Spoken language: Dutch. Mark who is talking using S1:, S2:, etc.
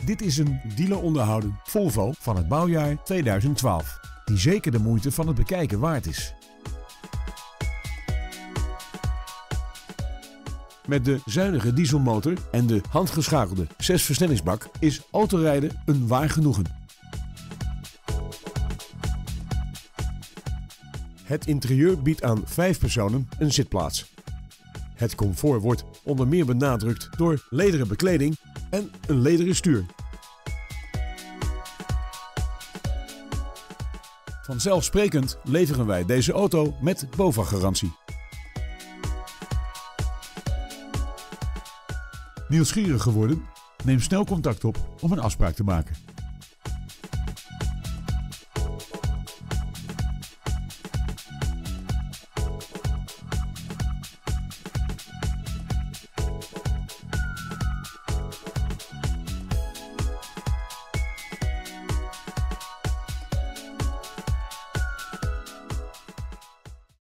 S1: Dit is een dealer onderhouden Volvo van het bouwjaar 2012, die zeker de moeite van het bekijken waard is. Met de zuinige dieselmotor en de handgeschakelde 6-versnellingsbak is autorijden een waar genoegen. Het interieur biedt aan 5 personen een zitplaats. Het comfort wordt onder meer benadrukt door lederen bekleding en een lederen stuur. Vanzelfsprekend leveren wij deze auto met BOVAG-garantie. Nieuwsgierig geworden? Neem snel contact op om een afspraak te maken.